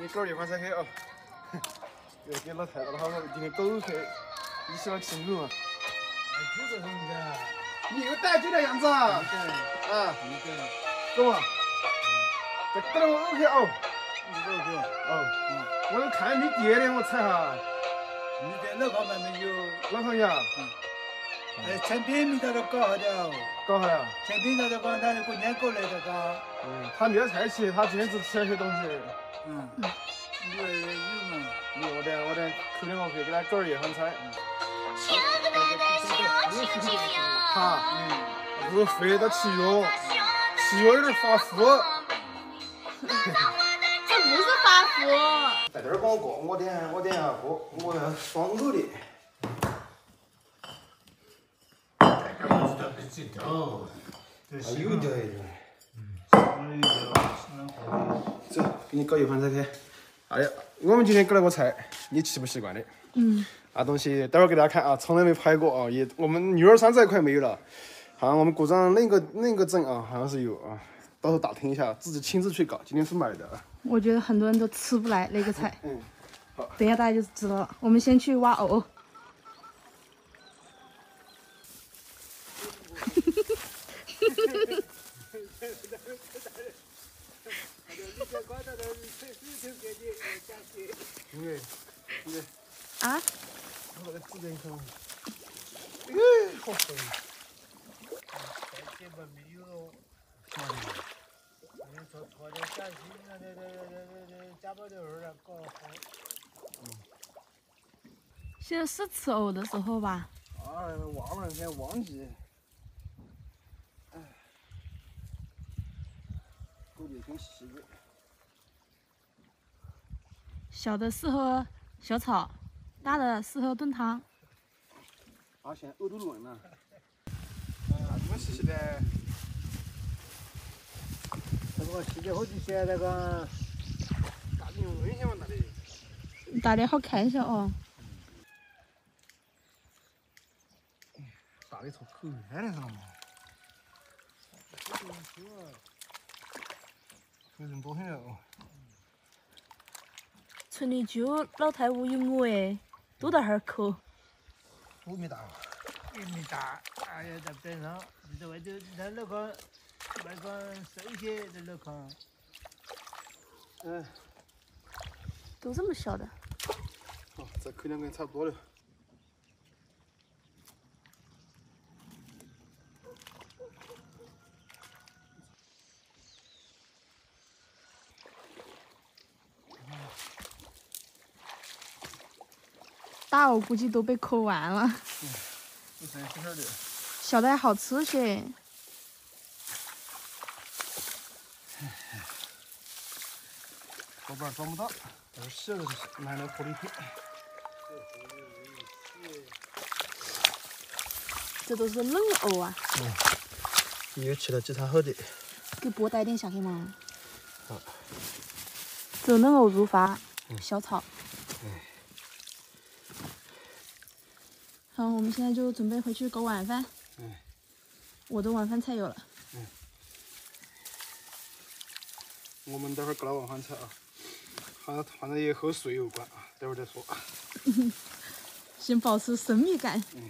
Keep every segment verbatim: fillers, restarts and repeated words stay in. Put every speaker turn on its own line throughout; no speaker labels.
给狗儿一块才去啊！又给老太太他们今天狗去一起来庆祝嘛。
哎，这个什么的？
你又带这个样子啊？啊，走嘛。再等我 OK 哦。
你这个
哦，嗯，我要看你爹的，我猜哈。
你在那方面没有？
哪方面啊？
哎，产品没到这搞好的哦。
搞好了。
产品到这搞，他过年过来的搞。
嗯，他没有菜吃，他今天只吃了些东西。
嗯。你有嘛？
有我的，我的口里我可以给他狗儿一份菜。他，嗯，不是肥到吃药，吃药有点发福。
这不是发福。
在这儿帮我过，我点我点下锅，我要双口的。
哦，
啊，有掉一点。
嗯，
走，给你搞一盘菜去。哎呀，我们今天搞了个菜，你习不习惯的？
嗯。
那东西待会儿给大家看啊，从来没拍过啊，也我们女儿山这一块没有了，好像我们鼓掌那个那个镇啊，好像是有啊，到时候打听一下，自己亲自去搞，今天是买的啊。
我觉得很多人都吃不来那个菜。
嗯，好，
等一下大家就知道了。我们先去挖藕。
因为，因为
啊？
我把它指点看。哎，好肥。
这边没有。你说拖着下去，那那那那那加把的儿了，搞好。
嗯。
现在是吃藕的时候吧？
啊，忘了，先忘记。哎，狗的挺细的。
小的适合小炒，大的适合炖汤。
啊，现在藕都嫩了。啊，这么细细的。
那个细的好几些那个。
大的用嫩些嘛，大的。
大的好看些哦。
大的出口干的上嘛。有人多很了哦。
村里就老太屋有我哎，都在那儿抠。
五米大。
一米大，哎呀，在边上，你在外头，在那个外个瘦一些，在那个。
嗯。
都这么小的。
好，这口两根差不多了。
大藕估计都被抠完了。
嗯，这才小点的。
小的还好吃些。
老板装不大，但是小的就是买了活力片。
这都是嫩藕啊。
嗯。又吃了几餐好的。
给剥带点下去嘛。
好。
这嫩藕入发，小炒。
嗯。
好，我们现在就准备回去搞晚饭。
嗯。
我的晚饭菜有了。
嗯。我们待会儿搞了晚饭菜啊，好像好像也和水有关啊，待会儿再说。
先保持神秘感。
嗯。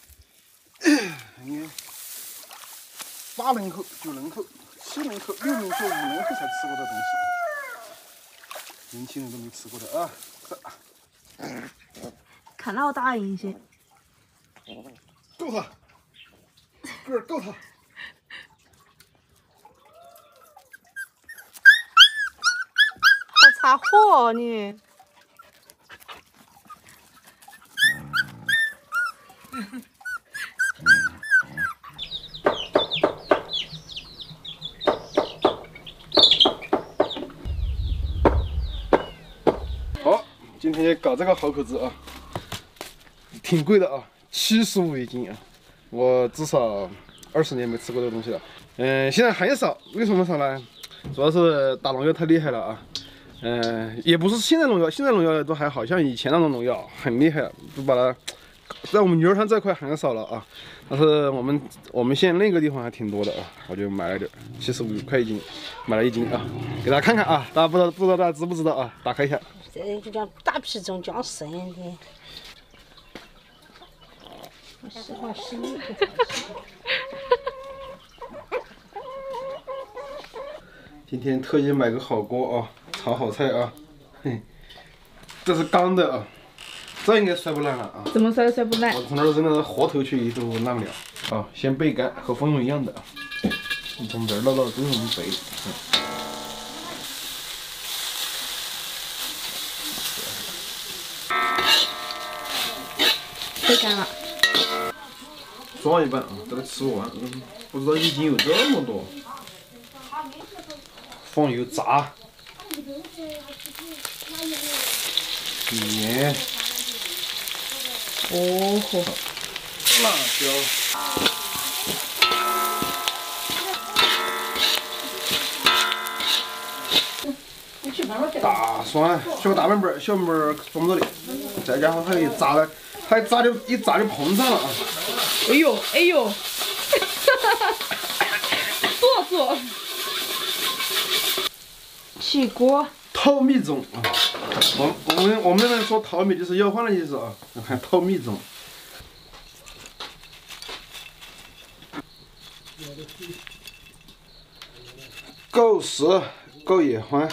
应该八人口、九人口、七人口、六人口、五人口才吃过的东西，年轻人都没吃过的啊。
看老大一些。
够他，个儿够他。
好插火哦你。
好，今天搞这个好口子啊，挺贵的啊。七十五一斤啊！我至少二十年没吃过这个东西了。嗯，现在还少，为什么少呢？主要是打农药太厉害了啊。嗯，也不是现在农药，现在农药都还好像以前那种农药很厉害，都把它在我们牛肉汤这块很少了啊，但是我们我们县那个地方还挺多的啊，我就买了点，七十五块一斤，买了一斤啊，给大家看看啊，大家不知道不知道大家知不知道啊？打开一下，
这个叫大皮中讲生的，我喜欢吃你。
今天特意买个好锅啊，炒好菜啊，嘿，这是钢的啊。 这应该摔不烂了啊！
怎么摔都摔不烂。
我从那儿扔到河头去都烂不了。啊，先焙干，和蜂蛹一样的，你从这儿捞到都是我们焙。嗯。
焙干了。
装一半啊，这个吃不完，嗯，不知道一斤有这么多。放油炸。盐。
哦吼，
辣椒，大蒜，小个大板板，小板板放不到的，这家伙还一炸的，还炸的一炸就膨胀了啊！
哎呦哎呦，做作。起锅。
淘米中啊，我我们我们那边说淘米就是要饭的意思啊，还淘米中。 够时，够野欢，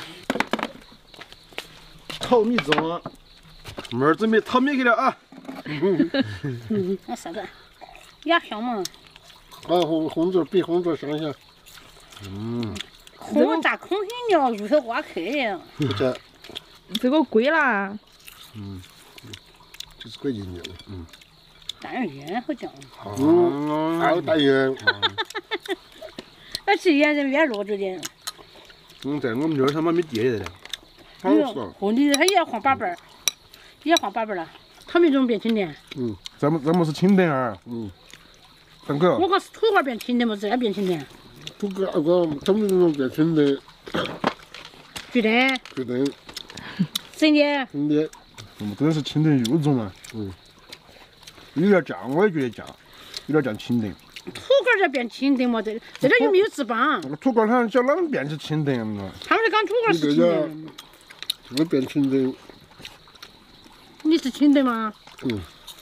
淘米中啊！妹儿准备淘米去了啊！
嗯，那啥子，也香嘛。
啊，红红枣比红枣香些。
嗯。
红炸空心料，入口挖去的。
这
这个贵啦。
嗯，就是贵一点的。嗯。
大盐好讲。
嗯，还有大盐。
那吃盐是越落着的。
嗯，在我们这儿他妈没跌的了。
好吃啊！
和你它也黄粑粑，也黄粑粑了。他们这种变清甜。
嗯，咱们咱们是清甜儿。嗯。大哥。
我看是土话变清甜嘛，自然变清甜。
土个那个他们这种变清的。
觉得。
觉得。
真的。
真的。
我们真的是清甜肉粽啊。嗯。有点酱，我也觉得酱，有点酱清甜。
土干才变清甜嘛，这这点又没有翅膀。
那个土干它叫啷个变成清甜了？
他们是讲土干是清甜。
这个变清甜。
你是清甜吗？
嗯。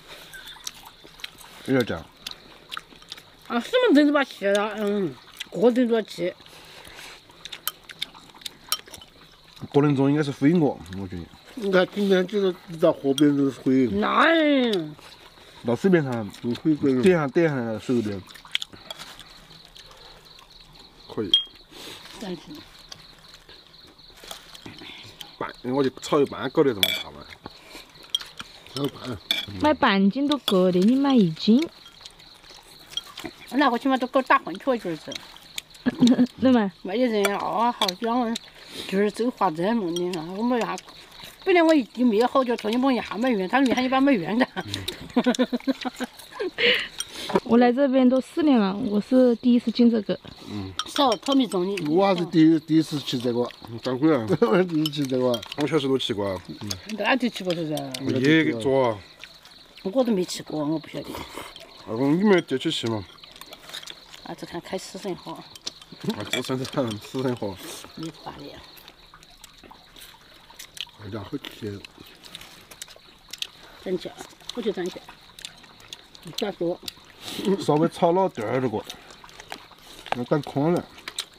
有点酱。
啊，什么人都把气了，嗯，个人都要气。
过年中应该是灰鹅，我觉得。
你看今天这个到河边都是灰。
那。
到水边上，点上点上来水边，可以。半，我就炒一半搞得这么大嘛。
炒半。
买半斤都够的，你买一斤。
那我起码都搞打混出就是。
能吗？
外地人啊，好讲，就是走话这么的啊，我们呀。 本来我又没有好久，昨天帮一下买圆，他们还一把买圆的。
我来这边都四年了，我是第一次进这个。
嗯。少淘米中的。
我还是第一第一次吃这个。
掌柜啊！
我第一次吃这个。
我小时候都吃过。
嗯。大家都吃过是不是？
我爷爷做。
我都没吃过，我不晓得。
啊，你们就去吃嘛。
啊，这看开私生活。
啊，自生产，私生活。
没法的。
味道好甜，
真香，我就这样吃，咋说？
稍微炒了点儿这个，要赶空了。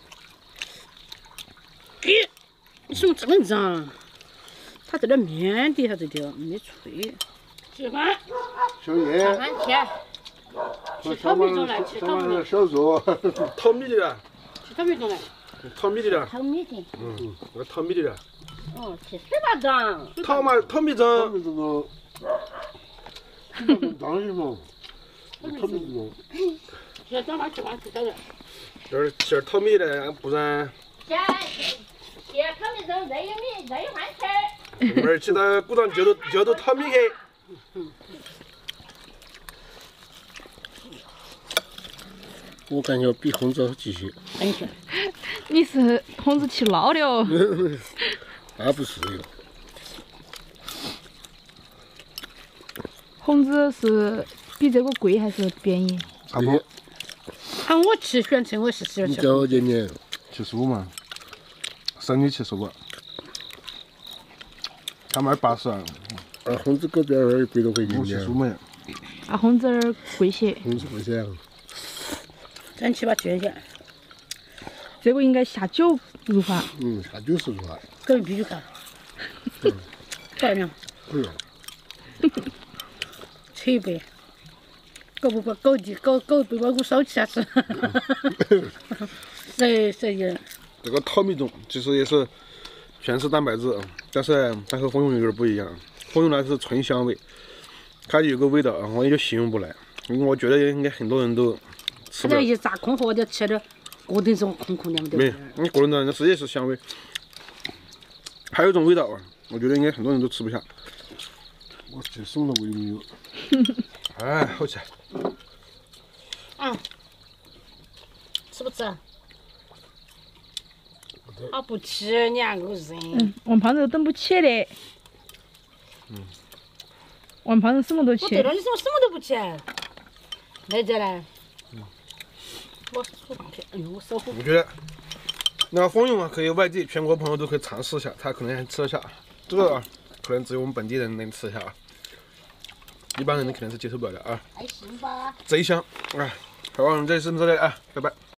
咦，你怎么这么脏？它这点面底下这点没脆。喜欢。
小叶。
喜欢吃。吃炒米中来，吃炒米。
小肉。
淘米的啦。
吃炒米中来。
淘米的啦。
炒米的。
嗯，那个淘米的啦。
哦，吃水巴掌。
淘嘛，淘米蒸。
淘米这个，当然嘛，淘米这个。
现在早饭吃饭吃早点。
这儿这儿淘米的，不然。
现现在淘米蒸，再有米，再有饭吃。
明儿起到鼓掌就都就都淘米去。
我感觉比红枣好吃些。
很香。
你是红子吃老的哦。
那不是哟。
红子是比这个贵还是便宜？
差不多
啊，我去选称我是喜欢
你
吃。
叫我姐姐，
七十五嘛，生的七十五，他卖八十啊，
啊，红子狗边儿贵多块钱
五七十五
呢，
嘛。
啊，红子儿贵些，
红子不香。
咱去吧，捐献，
这个应该下酒入法。
嗯，下九十入哈。
狗必须看。漂亮，
哎呦，
吃一杯。狗不把狗的狗狗被把我烧起来吃。谁谁人？
这个淘米种其实也是全是蛋白质，但是它和蜂蛹有点不一样。蜂蛹呢是纯香味，它有个味道，我也就形容不来。因为我觉得应该很多人都吃不了。
这一炸空壳的吃的，锅顶上空空的没得
没
味，
你个人的那是也是香味。还有一种味道啊，我觉得应该很多人都吃不下。
我这什么味没有？
哎，好吃。
啊，吃不吃？啊不吃，你那个人。
嗯，王胖子等不起的。嗯。王胖子什么都吃
我对。了，你怎么什么都不吃？来这来。我手上去，哎呦，我手
我觉得那个蜂蛹啊，可以外地全国朋友都可以尝试一下，他可能还吃得下。这个啊，可能只有我们本地人能吃得下啊，一般人肯定是接受不了的啊。
还行吧。
贼香，哎，好，我们这期视频到这里啊，拜拜。